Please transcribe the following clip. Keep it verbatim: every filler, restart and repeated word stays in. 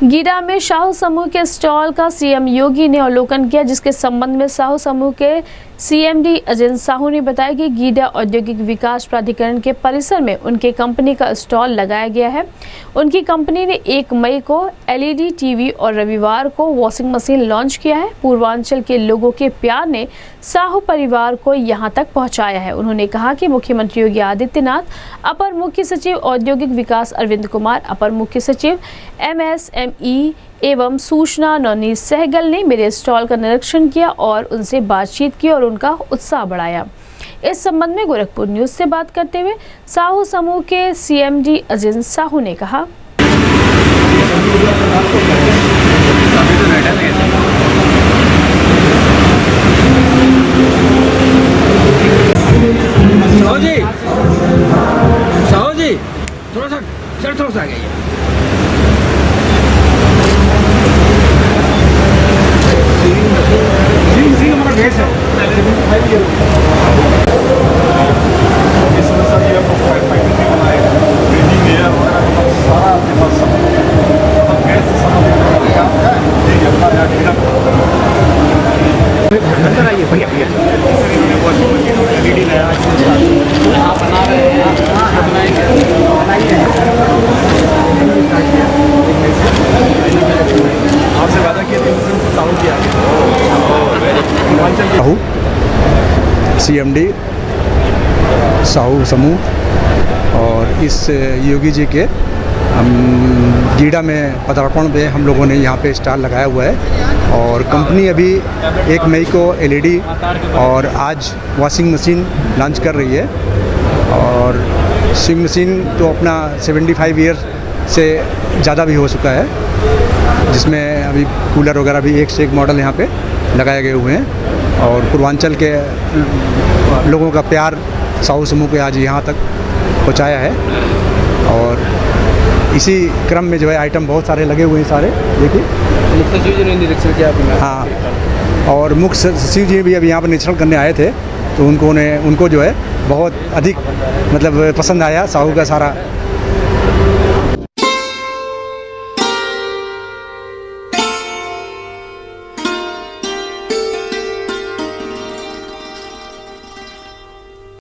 गीडा में साहू समूह के स्टॉल का सीएम योगी ने अवलोकन किया, जिसके संबंध में साहू समूह के सीएमडी अजय साहू ने बताया कि गीडा औद्योगिक विकास प्राधिकरण के परिसर में उनके कंपनी का स्टॉल लगाया गया है। उनकी कंपनी ने एक मई को एलईडी टीवी और रविवार को वॉशिंग मशीन लॉन्च किया है। पूर्वांचल के लोगों के प्यार ने साहू परिवार को यहां तक पहुंचाया है। उन्होंने कहा कि मुख्यमंत्री योगी आदित्यनाथ, अपर मुख्य सचिव औद्योगिक विकास अरविंद कुमार, अपर मुख्य सचिव एमएसएमई एवं सूचना नवनीत सहगल ने मेरे स्टॉल का निरीक्षण किया और उनसे बातचीत की और उनका उत्साह बढ़ाया। इस संबंध में गोरखपुर न्यूज से बात करते हुए साहू समूह के सीएमडी अजय साहू ने कहा, साहू जी, साहू जी, थोड़ा सा सर थोड़ा सा आ गया। अंदर आइए भैया भैया बना रहे हैं, आपसे वादा किया साहू किया साहू सीएमडी साहू समूह और इस योगी जी के हम गीडा में पदार्पण पे हम लोगों ने यहाँ पे स्टॉल लगाया हुआ है और कंपनी अभी एक मई को एलईडी और आज वॉशिंग मशीन लॉन्च कर रही है। और वॉशिंग मशीन तो अपना पचहत्तर ईयर से ज़्यादा भी हो चुका है, जिसमें अभी कूलर वगैरह भी एक से एक मॉडल यहाँ पे लगाए गए हुए हैं। और पूर्वांचल के लोगों का प्यार साहू समूह के आज यहाँ तक पहुँचाया है। और इसी क्रम में जो है आइटम बहुत सारे लगे हुए हैं सारे, देखिए मुख्य सचिव जी ने निरीक्षण किया। हाँ, और मुख्य सचिव जी भी अभी यहाँ पर निरीक्षण करने आए थे, तो उनको ने उनको जो है बहुत अधिक मतलब पसंद आया साहू का सारा